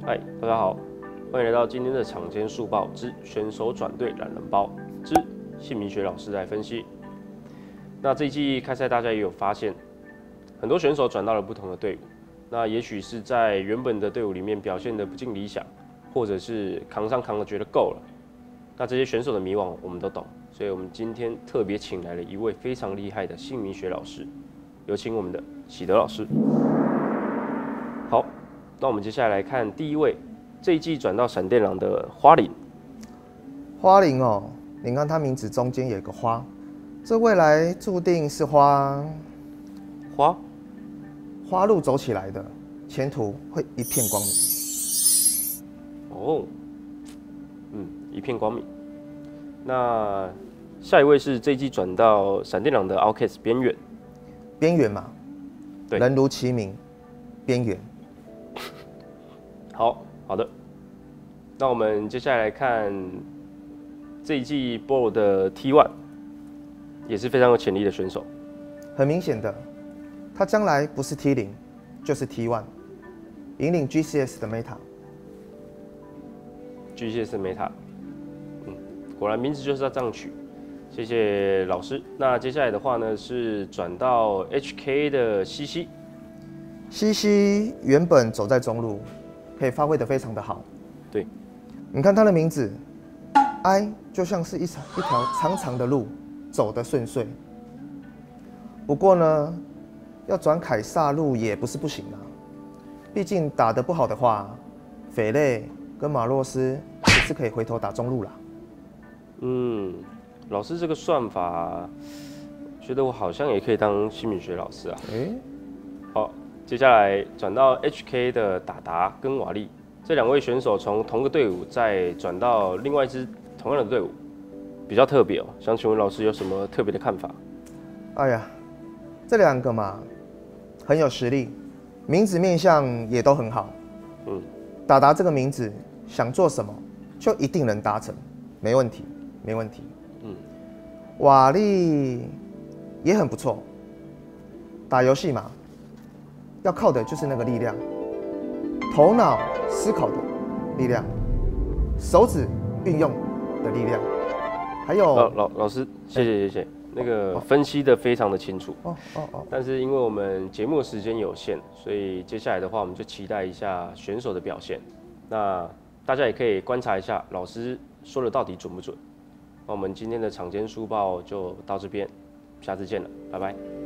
嗨，大家好，欢迎来到今天的场间速报之选手转队懒人包之姓名学老师来分析。那这一季开赛，大家也有发现，很多选手转到了不同的队伍。那也许是在原本的队伍里面表现得不尽理想，或者是扛了觉得够了。那这些选手的迷惘我们都懂，所以我们今天特别请来了一位非常厉害的姓名学老师，有请我们的喜德老师。好，那我们接下来看第一位，这一季转到闪电狼的花凛。 花凛哦，你看他名字中间有一个花，这未来注定是花路走起来的，前途会一片光明。 哦，一片光明。那下一位是这一季转到闪电狼的 Outcast 边缘。 边缘嘛， 对， 人如其名，边缘。 好的。那我们接下来看这一季 BOL 的 T1， 也是非常有潜力的选手。 很明显的，他将来不是 T0，就是 T1， 引领 GCS 的 Meta。GCS Meta，果然名字就是要这样取。谢谢老师。那接下来的话呢，是转到 HK 的西西。 西西原本走在中路，可以发挥得非常的好。 对， 你看他的名字 ，I 就像是一条长长的路，走得顺遂。不过呢，要转凯撒路也不是不行啊。毕竟打得不好的话，斐类跟马洛斯也是可以回头打中路啦。 老师这个算法，觉得我好像也可以当姓名学老师啊。好，接下来转到 HK 的达达跟瓦力这两位选手，从同个队伍再转到另外一支同样的队伍，比较特别哦。想请问老师有什么特别的看法？ 哎呀，这两个嘛，很有实力，名字面相也都很好。达达这个名字想做什么，就一定能达成，没问题，没问题。瓦力也很不错，打游戏嘛，要靠的就是那个力量，头脑思考的力量，手指运用的力量，还有老师，谢谢。那个分析的非常的清楚。但是因为我们节目时间有限，所以接下来的话，我们就期待一下选手的表现。那大家也可以观察一下老师说的到底准不准。那我们今天的场间书报就到这边，下次见了，拜拜。